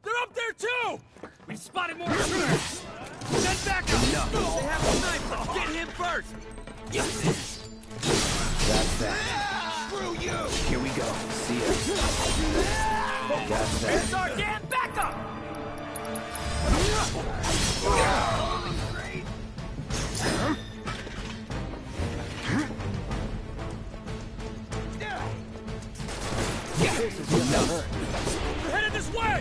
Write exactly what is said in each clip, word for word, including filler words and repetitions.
They're up there too! We spotted more shooters! Send back up! No. They have a sniper! Get him first! That's that. Screw you! Here we go. See ya. That's that. It's our damn backup! This is gonna hurt. We're headed this way!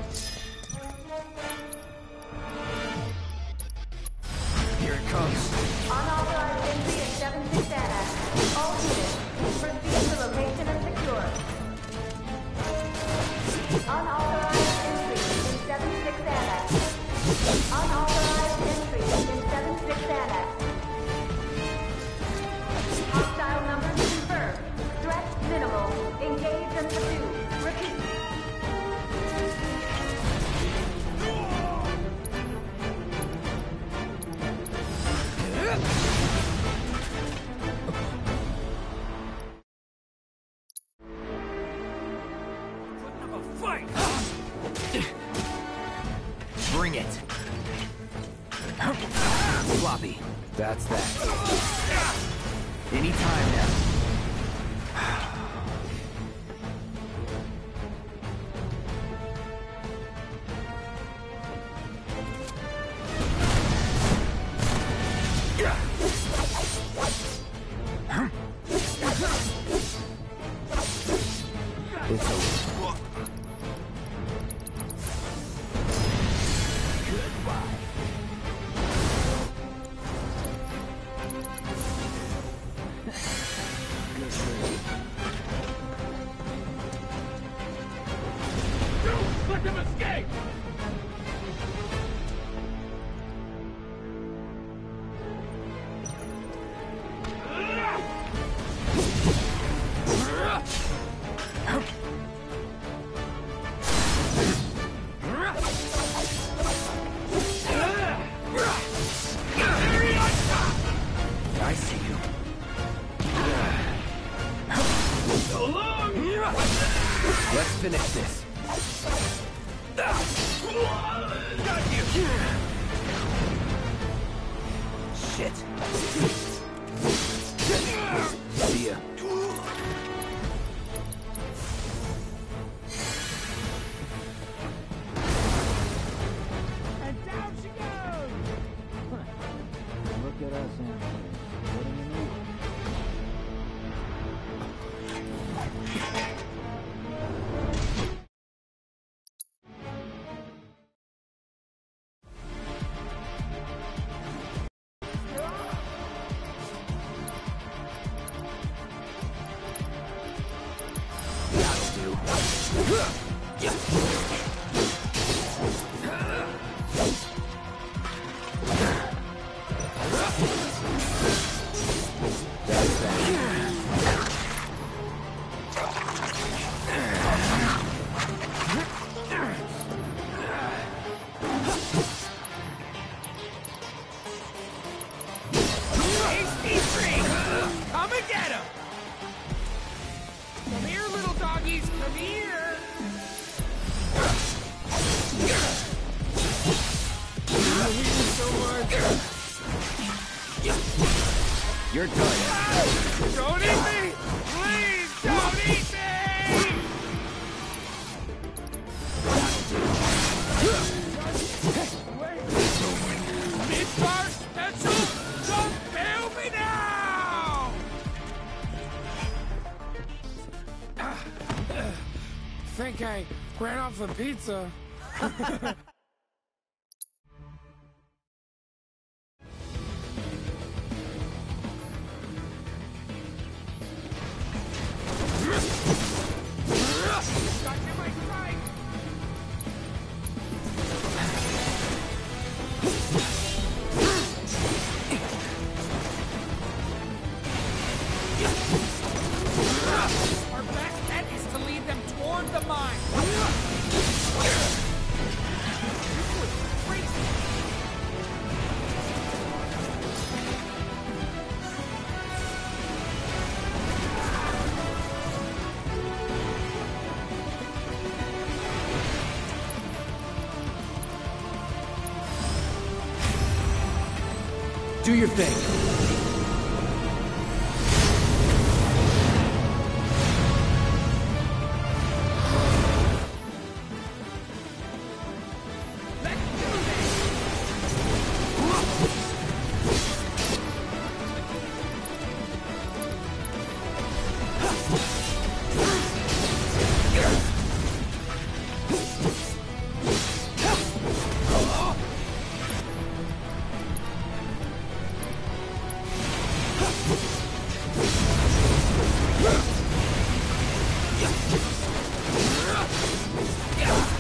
Here it comes. Unauthorized entry in seven six Annex. All units, proceed to location and secure. Unauthorized entry in seven six Annex. Unauthorized entry in seven six Annex. Hostile numbers confirmed. Threat minimal. Engage and pursue. Repeat. Putting up a fight! Bring it. Floppy. That's that. Any time now. It's over. Goodbye. Don't let them escape! I see you. So long! Let's finish this. Got you! Shit. See ya. And down she goes! Look at us, Anthony. What do you need? Come and get him! Come here, little doggies, come here! I hate you so much! You're done. Don't eat me! Please, don't eat me! Midbar special? Don't fail me now! Think I ran off the pizza. Got you my sight! Our best bet is to lead them toward the mine. Do your thing. Yeah.